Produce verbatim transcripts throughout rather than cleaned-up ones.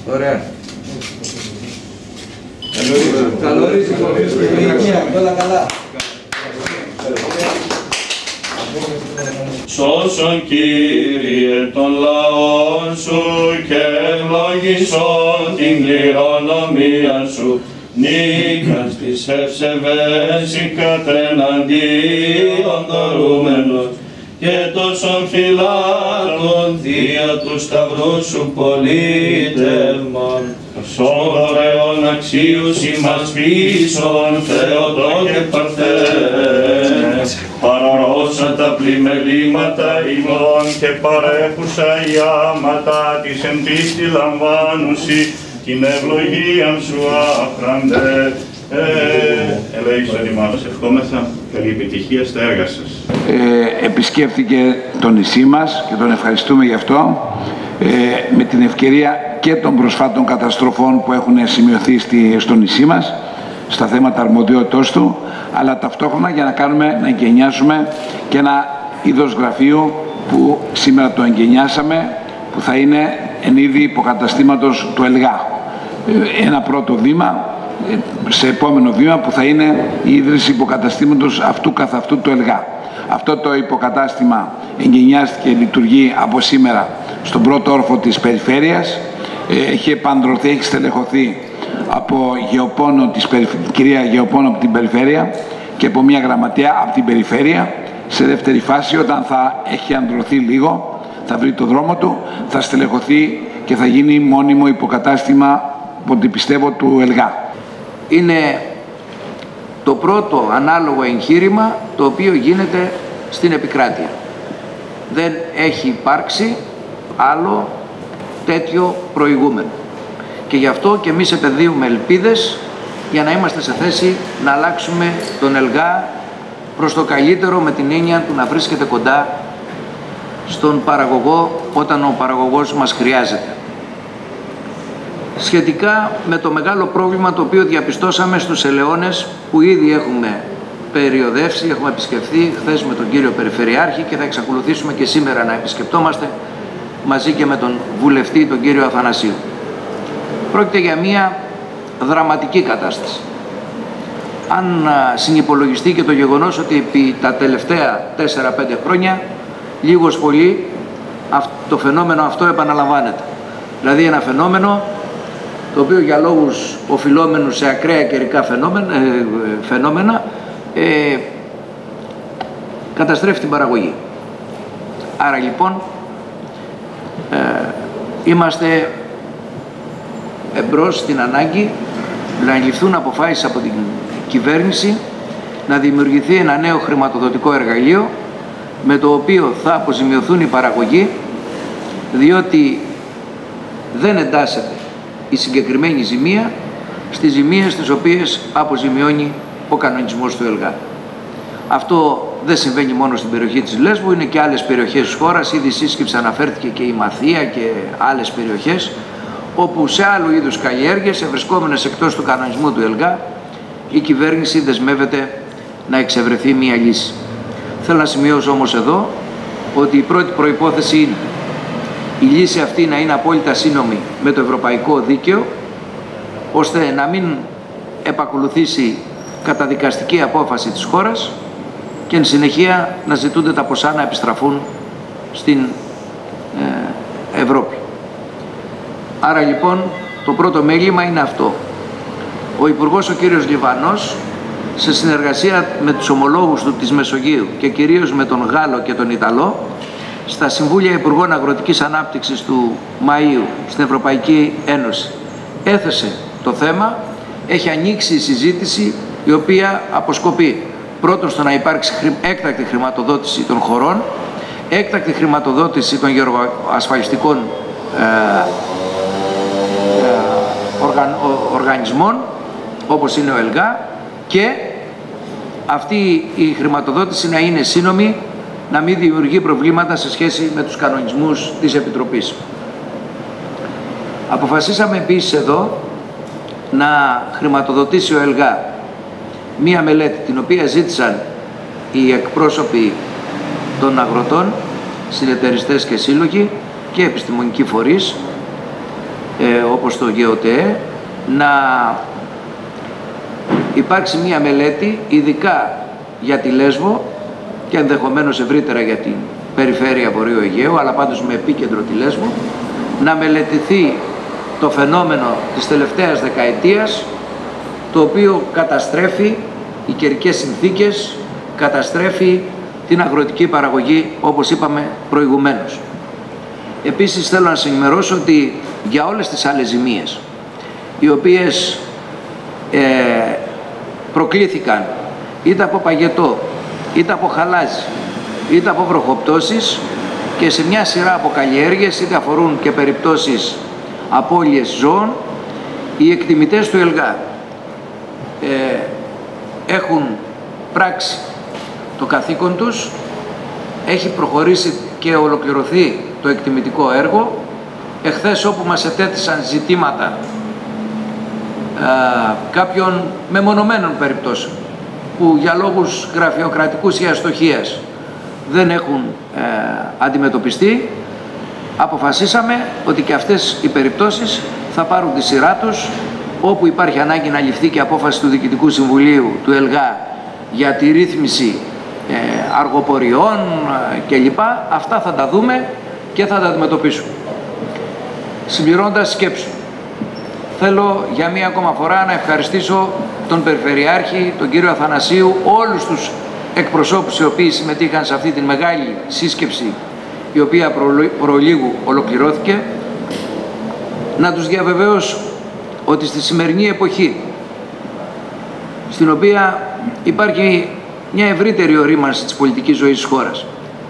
Ωραία. Καλωρίζει. Όλα καλά. Σώσον Κύριε των λαών Σου και ευλόγησον την κληρονομία Σου. Νίκας της ευσεβές η κατρεναντίον δωρούμενος και τόσων φυλάτων δια του σταυρού Σου πολίτευμον. Σον δωρεών αξίους ημάς πίσων Θεοτό και Παρθένε, παραρώσα τα πλημελήματα ημών και παρέχουσα οι άματα της εν πίστη λαμβάνουσι την ευλογίαν Σου άφραντε. Ε, ελέγησον ημάς, ευχόμεθα καλή επιτυχία στα έργα σας. Ε, επισκέφθηκε το νησί μας και τον ευχαριστούμε γι' αυτό, ε, με την ευκαιρία και των προσφάτων καταστροφών που έχουν σημειωθεί στη, στο νησί μας, στα θέματα αρμοδιότητός του, αλλά ταυτόχρονα για να κάνουμε, να εγκαινιάσουμε και ένα είδος γραφείου που σήμερα το εγκαινιάσαμε, που θα είναι εν είδη υποκαταστήματος του ΕΛΓΑ. Ε, ένα πρώτο βήμα, σε επόμενο βήμα που θα είναι η ίδρυση υποκαταστήματος αυτού καθ' αυτού του ΕΛΓΑ. Αυτό το υποκατάστημα εγκαινιάστηκε και λειτουργεί από σήμερα στον πρώτο όροφο της περιφέρειας. Έχει επανδρωθεί, έχει στελεχωθεί από γεωπόνο της περιφ... κυρία Γεωπόνο από την περιφέρεια και από μια γραμματεία από την περιφέρεια. Σε δεύτερη φάση, όταν θα έχει ανδρωθεί λίγο, θα βρει το δρόμο του, θα στελεχωθεί και θα γίνει μόνιμο υποκατάστημα, από ό,τι πιστεύω, του ΕΛΓΑ. Είναι το πρώτο ανάλογο εγχείρημα το οποίο γίνεται στην επικράτεια. Δεν έχει υπάρξει άλλο τέτοιο προηγούμενο. Και γι' αυτό και εμείς επενδύουμε ελπίδες για να είμαστε σε θέση να αλλάξουμε τον ΕΛΓΑ προς το καλύτερο, με την έννοια του να βρίσκεται κοντά στον παραγωγό όταν ο παραγωγός μας χρειάζεται. Σχετικά με το μεγάλο πρόβλημα το οποίο διαπιστώσαμε στους Ελαιώνες, που ήδη έχουμε περιοδεύσει, έχουμε επισκεφθεί χθες με τον κύριο Περιφερειάρχη και θα εξακολουθήσουμε και σήμερα να επισκεπτόμαστε μαζί και με τον βουλευτή, τον κύριο Αθανασίου. Πρόκειται για μια δραματική κατάσταση. Αν συνυπολογιστεί και το γεγονός ότι επί τα τελευταία τέσσερα πέντε χρόνια, λίγος πολύ, το φαινόμενο αυτό επαναλαμβάνεται. Δηλαδή ένα φαινόμενο το οποίο για λόγους οφειλόμενους σε ακραία καιρικά φαινόμενα, ε, φαινόμενα ε, καταστρέφει την παραγωγή. Άρα λοιπόν ε, είμαστε εμπρός στην ανάγκη να ληφθούν αποφάσεις από την κυβέρνηση να δημιουργηθεί ένα νέο χρηματοδοτικό εργαλείο με το οποίο θα αποζημιωθούν οι παραγωγοί, διότι δεν εντάσσεται η συγκεκριμένη ζημία στις ζημίες τις οποίες αποζημιώνει ο κανονισμός του ΕΛΓΑ. Αυτό δεν συμβαίνει μόνο στην περιοχή της Λέσβου, είναι και άλλες περιοχές της χώρας. Ήδη σύσκεψη αναφέρθηκε και η Μαθία και άλλες περιοχές, όπου σε άλλου είδους καλλιέργειες, ευρισκόμενες εκτός του κανονισμού του ΕΛΓΑ, η κυβέρνηση δεσμεύεται να εξευρεθεί μία λύση. Θέλω να σημειώσω όμως εδώ ότι η πρώτη προϋπόθεση είναι η λύση αυτή να είναι απόλυτα σύνομη με το ευρωπαϊκό δίκαιο, ώστε να μην επακολουθήσει καταδικαστική απόφαση της χώρας και εν συνεχεία να ζητούνται τα ποσά να επιστραφούν στην ε, Ευρώπη. Άρα λοιπόν το πρώτο μέλημα είναι αυτό. Ο Υπουργός ο κύριος Λιβανός, σε συνεργασία με τους ομολόγους του της Μεσογείου και κυρίως με τον Γάλλο και τον Ιταλό, στα Συμβούλια Υπουργών Αγροτικής Ανάπτυξης του Μαΐου στην Ευρωπαϊκή Ένωση έθεσε το θέμα, έχει ανοίξει η συζήτηση η οποία αποσκοπεί πρώτον στο να υπάρξει έκτακτη χρηματοδότηση των χωρών, έκτακτη χρηματοδότηση των γεωασφαλιστικών ε, ε, οργαν, ο, οργανισμών όπως είναι ο ΕΛΓΑ, και αυτή η χρηματοδότηση να είναι σύνομη, να μην δημιουργεί προβλήματα σε σχέση με τους κανονισμούς της Επιτροπής. Αποφασίσαμε επίσης εδώ να χρηματοδοτήσει ο ΕΛΓΑ μία μελέτη την οποία ζήτησαν οι εκπρόσωποι των αγροτών, συνεταιριστές και σύλλογοι και επιστημονικοί φορείς, ε, όπως το ΓΕΟΤΕ, να υπάρξει μία μελέτη ειδικά για τη Λέσβο και ενδεχομένως ευρύτερα για την περιφέρεια Βορείου Αιγαίου, αλλά πάντως με επίκεντρο τη Λέσβο, να μελετηθεί το φαινόμενο της τελευταίας δεκαετίας, το οποίο καταστρέφει οι καιρικές συνθήκες, καταστρέφει την αγροτική παραγωγή, όπως είπαμε προηγουμένως. Επίσης θέλω να σας ενημερώσω ότι για όλες τις άλλες ζημίες, οι οποίες ε, προκλήθηκαν είτε από παγετό, είτε από χαλάζι, είτε από βροχοπτώσεις και σε μια σειρά από καλλιέργειες, είτε αφορούν και περιπτώσεις απώλειες ζώων, οι εκτιμητές του ΕΛΓΑ ε, έχουν πράξει το καθήκον τους, έχει προχωρήσει και ολοκληρωθεί το εκτιμητικό έργο. Εχθές, όπου μας ετέθησαν ζητήματα ε, κάποιων μεμονωμένων περιπτώσεων που για λόγους γραφειοκρατικούς ή αστοχίας δεν έχουν ε, αντιμετωπιστεί, αποφασίσαμε ότι και αυτές οι περιπτώσεις θα πάρουν τη σειρά τους, όπου υπάρχει ανάγκη να ληφθεί και απόφαση του Διοικητικού Συμβουλίου του ΕΛΓΑ για τη ρύθμιση ε, αργοποριών ε, κλπ. Αυτά θα τα δούμε και θα τα αντιμετωπίσουμε. Συμπληρώνοντας σκέψη, θέλω για μία ακόμα φορά να ευχαριστήσω τον Περιφερειάρχη, τον κύριο Αθανασίου, όλους τους εκπροσώπους οι οποίοι συμμετείχαν σε αυτή τη μεγάλη σύσκεψη, η οποία προλίγου ολοκληρώθηκε, να τους διαβεβαίωσω ότι στη σημερινή εποχή, στην οποία υπάρχει μια ευρύτερη ορίμανση της πολιτικής ζωής της χώρας,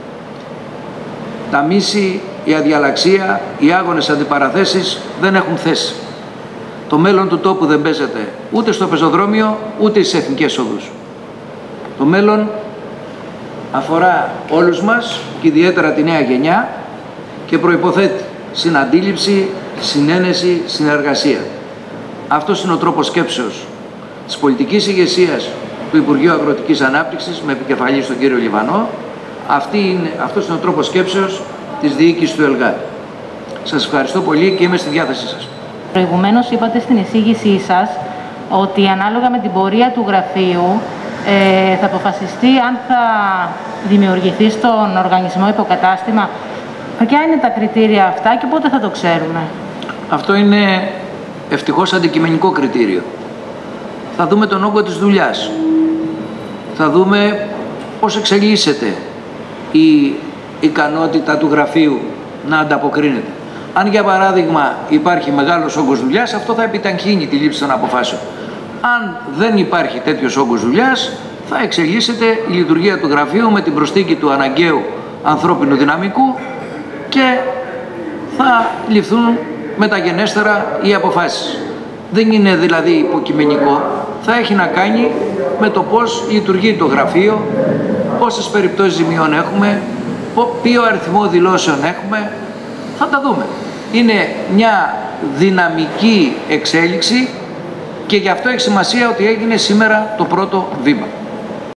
τα μίση, η αδιαλαξία, οι άγονες αντιπαραθέσεις δεν έχουν θέση. Το μέλλον του τόπου δεν παίζεται ούτε στο πεζοδρόμιο, ούτε στις εθνικές οδούς. Το μέλλον αφορά όλους μας και ιδιαίτερα τη νέα γενιά και προϋποθέτει συναντήληψη, συνένεση, συνεργασία. Αυτός είναι ο τρόπος σκέψεως της πολιτικής ηγεσίας του Υπουργείου Αγροτικής Ανάπτυξης με επικεφαλή στον κύριο Λιβανό. Αυτή είναι, αυτός είναι ο τρόπος σκέψεως της διοίκησης του ΕΛΓΑ. Σας ευχαριστώ πολύ και είμαι στη διάθεσή σας. Προηγουμένως είπατε στην εισήγησή σας ότι ανάλογα με την πορεία του γραφείου ε, θα αποφασιστεί αν θα δημιουργηθεί στον οργανισμό υποκατάστημα. Ποια είναι τα κριτήρια αυτά και πότε θα το ξέρουμε? Αυτό είναι ευτυχώς αντικειμενικό κριτήριο. Θα δούμε τον όγκο της δουλειάς. Θα δούμε πώς εξελίσσεται η ικανότητα του γραφείου να ανταποκρίνεται. Αν για παράδειγμα υπάρχει μεγάλος όγκος δουλειάς, αυτό θα επιταχύνει τη λήψη των αποφάσεων. Αν δεν υπάρχει τέτοιος όγκος δουλειάς, θα εξελίσσεται η λειτουργία του γραφείου με την προσθήκη του αναγκαίου ανθρώπινου δυναμικού και θα ληφθούν μεταγενέστερα οι αποφάσεις. Δεν είναι δηλαδή υποκειμενικό, θα έχει να κάνει με το πώς λειτουργεί το γραφείο, πόσες περιπτώσεις ζημιών έχουμε, ποιο αριθμό δηλώσεων έχουμε, θα τα δούμε. Είναι μια δυναμική εξέλιξη και γι' αυτό έχει σημασία ότι έγινε σήμερα το πρώτο βήμα.